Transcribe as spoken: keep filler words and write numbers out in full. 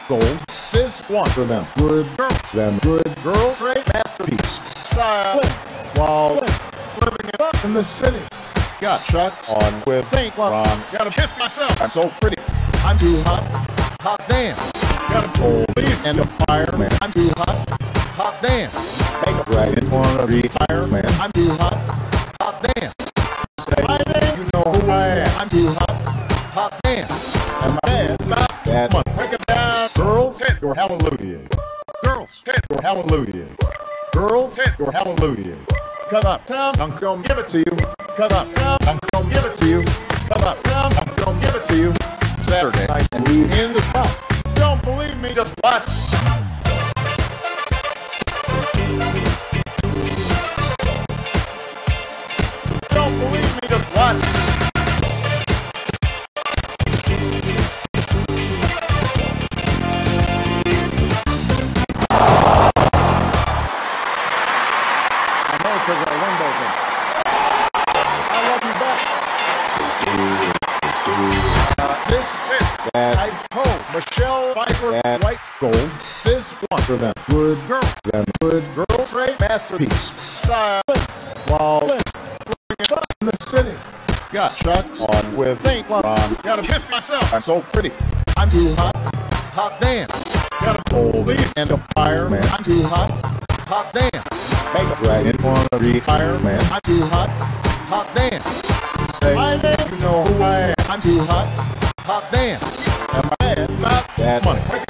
gold. This one for them good girls, them good girls, great masterpiece, style, while living it up in the city. Got Chucks on with Think Ron. Gotta kiss myself. I'm so pretty. I'm too hot. Hot damn. Got a police and a fireman. I'm too hot. Hot damn. Make a dragon wanna be fireman. I'm too hot. Hot damn. Say my name. You know who I am. I'm too hot. Hot damn. And my dad about that money. Break it down. Girls, hit your hallelujah. Girls, hit your hallelujah. Girls, hit your hallelujah. Cut up town, I'm gonna give it to you. Cut up town, I'm gonna give it to you. Cut up town, I'm gonna give it to you. Saturday night and we in the spot. Don't believe me, just watch. Don't believe me, just watch. Because I won both of them. I love you back. Uh, this is ice cold. Michelle Pfeiffer, that white gold. This one for them good girls, them good girls, great masterpiece, style, while living it up in the city. Got Chucks on with Think Ron. Gotta kiss myself. I'm so pretty. I'm too hot. Hot damn. Got a police and a fireman. I'm too hot. Hot damn. Make a dragon wanna be fireman. I'm too hot. Hot damn. Say my name. You know who I am. I'm too hot. Hot damn. And my dad about that money.